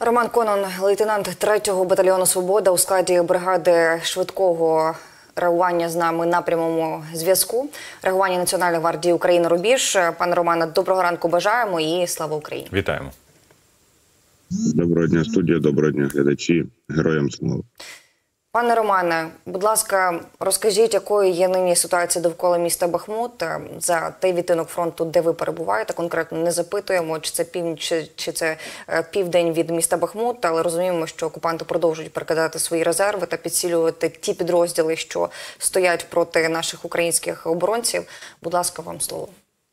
Роман Конон, лейтенант 3-го батальйону «Свобода» у складі бригади швидкого реагування з нами на прямому зв'язку. Реагування Національної гвардії України «Рубіж». Пане Романе, доброго ранку бажаємо і слава Україні. Вітаємо. Доброго дня, студія, доброго дня, глядачі. Героям слава. Пане Романе, будь ласка, розкажіть, якою є нині ситуація довкола міста Бахмут, за той відтинок фронту, де ви перебуваєте. Конкретно не запитуємо, чи це північ, чи це південь від міста Бахмут, але розуміємо, що окупанти продовжують перекидати свої резерви та підсилювати ті підрозділи, що стоять проти наших українських оборонців. Будь ласка, вам слово.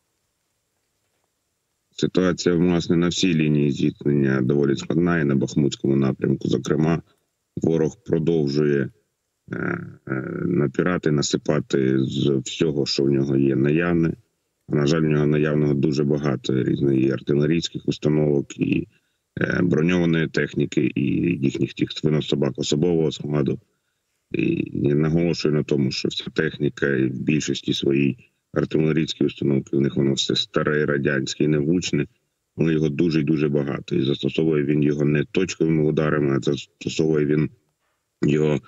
Ситуація, власне, на всій лінії зіткнення доволі складна, і на Бахмутському напрямку, зокрема. Ворог продовжує напирати, насипати з всього, що в нього є наявне. На жаль, в нього наявного дуже багато різних і артилерійських установок, і броньованої техніки, і їхніх тих свинособак особового складу. І наголошую на тому, що вся техніка і в більшості своїй артилерійські установки, у них воно все старе, радянське і невучне. Але його дуже і дуже багато. І застосовує він його не точковими ударами, а застосовує він його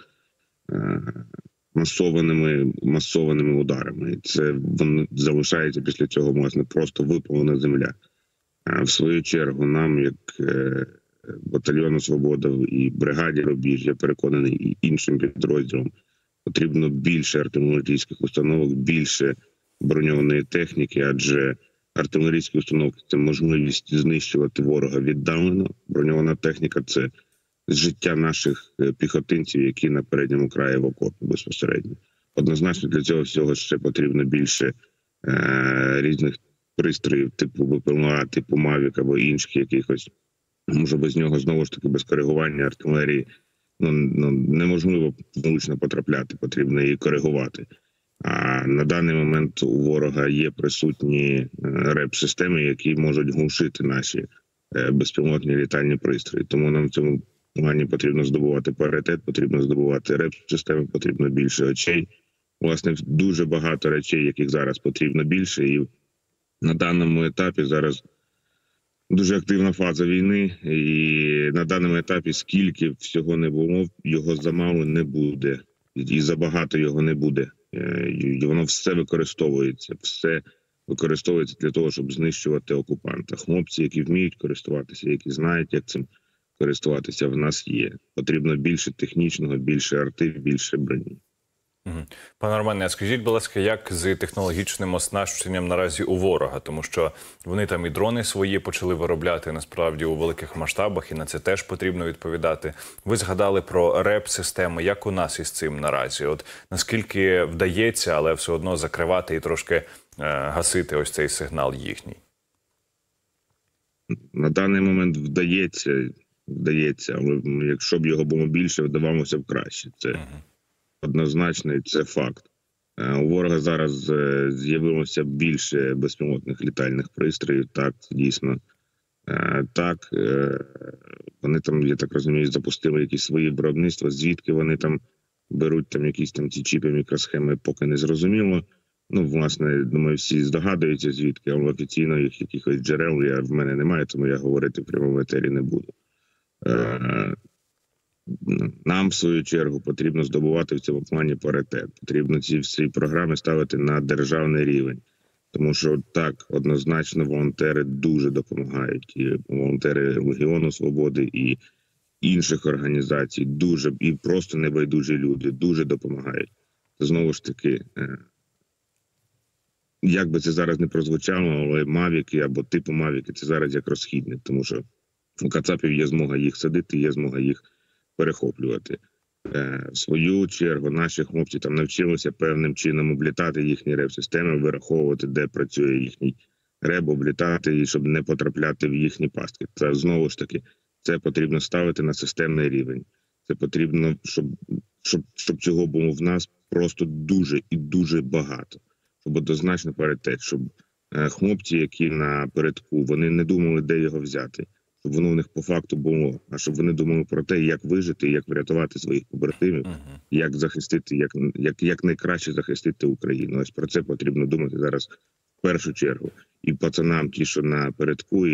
масованими ударами. І це залишається після цього, власне, просто випалена земля. А в свою чергу нам, як батальйону «Свобода» і бригаді «Рубіж», я переконаний, і іншим підрозділам, потрібно більше артилерійських установок, більше броньованої техніки, адже артилерійські установки – це можливість знищувати ворога віддалено. Броньована техніка – це життя наших піхотинців, які на передньому краї в окопі безпосередньо. Однозначно для цього всього ще потрібно більше різних пристроїв, типу БПЛА, типу Мавік або інших якихось. Може без нього, знову ж таки, без коригування артилерії неможливо влучно потрапляти, потрібно її коригувати. А на даний момент у ворога є присутні РЕП-системи, які можуть глушити наші безпілотні літальні пристрої. Тому нам в цьому плані потрібно здобувати паритет, потрібно здобувати РЕП-системи, потрібно більше очей. Власне, дуже багато речей, яких зараз потрібно більше. І на даному етапі зараз дуже активна фаза війни. І на даному етапі скільки всього не було, його замало не буде. І забагато його не буде. І воно все використовується для того, щоб знищувати окупанта. Хлопці, які вміють користуватися, які знають, як цим користуватися, в нас є. Потрібно більше технічного, більше арти, більше броні. Пане Романе, скажіть, будь ласка, як з технологічним оснащенням наразі у ворога? Тому що вони там і дрони свої почали виробляти, насправді, у великих масштабах, і на це теж потрібно відповідати. Ви згадали про РЕП-системи. Як у нас із цим наразі? От наскільки вдається, але все одно закривати і трошки гасити ось цей сигнал їхній? На даний момент вдається, але якщо б його було більше, вдавалося б краще. Це однозначно, і це факт. У ворога зараз з'явилося більше безпілотних літальних пристроїв, так, дійсно. Так, вони там, я так розумію, запустили якісь свої виробництва, звідки вони там беруть там якісь там ці чіпи, мікросхеми, поки не зрозуміло. Ну, власне, думаю, всі здогадуються звідки, але офіційно їх якихось джерел в мене немає, тому я говорити в прямому етері не буду. Нам, в свою чергу, потрібно здобувати в цьому плані паритет. Потрібно ці всі програми ставити на державний рівень. Тому що, так, однозначно, волонтери дуже допомагають. І волонтери Легіону Свободи, і інших організацій, дуже, і просто небайдужі люди дуже допомагають. Знову ж таки, як би це зараз не прозвучало, але мавіки або типу мавіки – це зараз як розхідник. Тому що у кацапів є змога їх садити, є змога їх перехоплювати. В свою чергу наші хлопці там навчилися певним чином облітати їхні реп-системи, вираховувати, де працює їхній реп, облітати, і щоб не потрапляти в їхні пастки. Та знову ж таки, це потрібно ставити на системний рівень. Це потрібно, щоб цього було в нас просто дуже і дуже багато. Щоб однозначно паритет, щоб хлопці, які на передку, вони не думали, де його взяти. Щоб воно в них по факту було, а щоб вони думали про те, як вижити, як врятувати своїх побратимів, як захистити, як найкраще захистити Україну. Ось про це потрібно думати зараз в першу чергу. І пацанам, ті, що на передку, і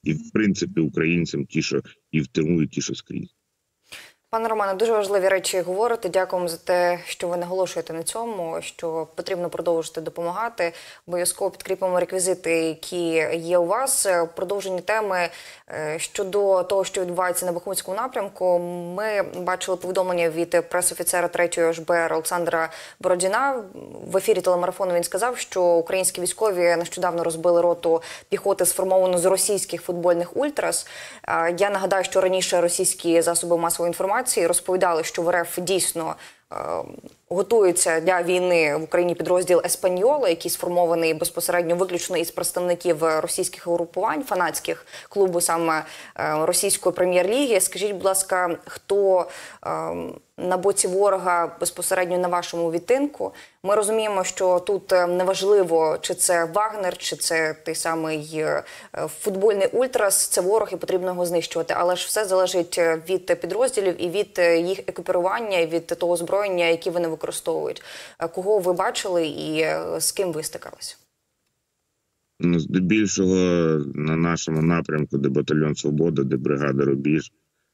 І, в принципі, українцям ті, що і в тилу, і ті, що скрізь. Пане Романе, дуже важливі речі говорите. Дякуємо за те, що ви наголошуєте на цьому, що потрібно продовжити допомагати. Обов'язково підкріпимо реквізити, які є у вас. Продовжені теми щодо того, що відбувається на Бахмутському напрямку. Ми бачили повідомлення від прес-офіцера 3-ї ОШБР Олександра Бородіна. В ефірі телемарафону він сказав, що українські військові нещодавно розбили роту піхоти, сформовану з російських футбольних ультрас. Я нагадаю, що раніше російські засоби масової інформації розповідали, що в РФ дійсно готується для війни в Україні підрозділ «Еспаньола», який сформований безпосередньо виключно із представників російських угрупувань, фанатських клубу саме російської прем'єр-ліги. Скажіть, будь ласка, хто на боці ворога безпосередньо на вашому відтинку? Ми розуміємо, що тут неважливо, чи це Вагнер, чи це той самий футбольний ультрас, це ворог і потрібно його знищувати. Але ж все залежить від підрозділів і від їх екіпірування, і від того озброєння, яке вони використовують. Кого ви бачили і з ким ви стикалися? Ну, здебільшого на нашому напрямку, де батальйон «Свобода», де бригада «Рубіж»,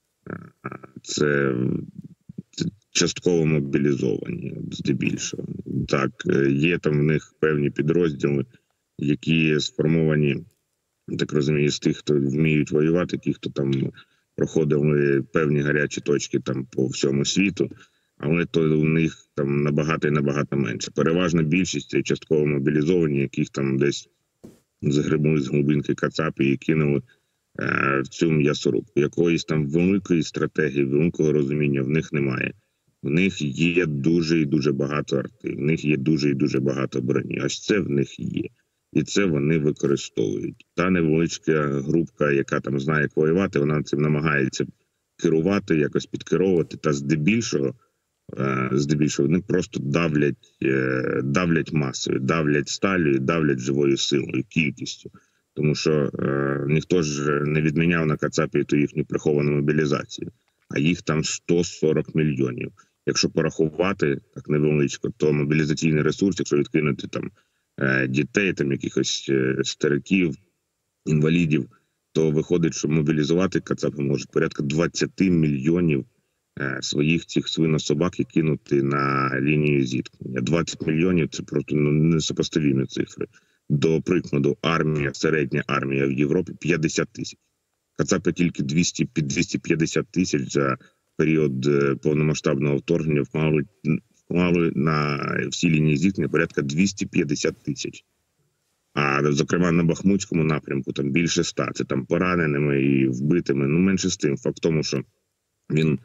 це частково мобілізовані, здебільшого. Так, є там в них певні підрозділи, які сформовані, так розумію, з тих, хто вміють воювати, ті, хто там проходили певні гарячі точки там по всьому світу, але то у них там набагато і набагато менше. Переважна більшість це частково мобілізовані, яких там десь загребли з глибинки кацапи і кинули в цю м'ясорубку. Якоїсь там великої стратегії, великого розуміння в них немає. В них є дуже і дуже багато арти, в них є дуже і дуже багато броні. Ось це в них є. І це вони використовують. Та невеличка групка, яка там знає, як воювати, вона цим намагається керувати, якось підкеровувати. Та здебільшого вони просто давлять масою, давлять сталю, давлять живою силою, кількістю. Тому що ніхто ж не відміняв на Кацапі ту їхню приховану мобілізацію. А їх там 140 мільйонів. Якщо порахувати так невеличко, то мобілізаційний ресурс, якщо відкинути там дітей, там якихось стариків, інвалідів, то виходить, що мобілізувати Кацапи можуть порядка 20 мільйонів своїх цих свинособак і кинути на лінію зіткнення. 20 мільйонів – це просто несопоставімі цифри. До прикладу, середня армія в Європі – 50 тисяч. Кацапи тільки 250 тисяч за період повномасштабного вторгнення вклали на всі лінії зіткнення порядка 250 тисяч. А, зокрема, на Бахмутському напрямку там більше 100. Це там пораненими і вбитими. Ну, менше з тим. Факт в тому, що він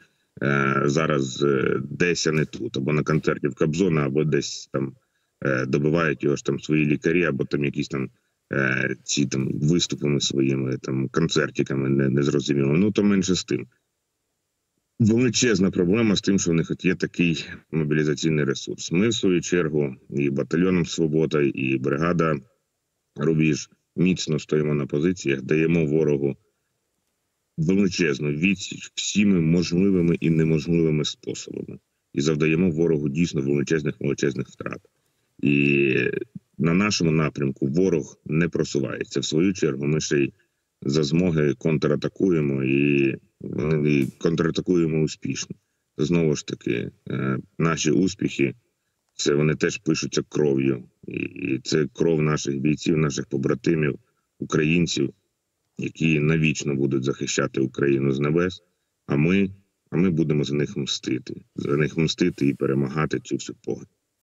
зараз десь, а не тут, або на концерті в Кобзона, або десь там добивають його ж там свої лікарі, або там якісь там ці там виступами своїми, там концертиками незрозуміло. Ну, то менше з тим. Величезна проблема з тим, що в них є такий мобілізаційний ресурс. Ми, в свою чергу, і батальйоном «Свобода», і бригада «Рубіж» міцно стоїмо на позиціях, даємо ворогу величезну відсіч всіми можливими і неможливими способами. І завдаємо ворогу дійсно величезних втрат. І на нашому напрямку ворог не просувається. В свою чергу ми ще й за змоги контратакуємо і контратакуємо успішно. Знову ж таки, наші успіхи, це вони теж пишуться кров'ю. І це кров наших бійців, наших побратимів, українців, які навічно будуть захищати Україну з небес, а ми будемо за них мстити і перемагати цю всю погань.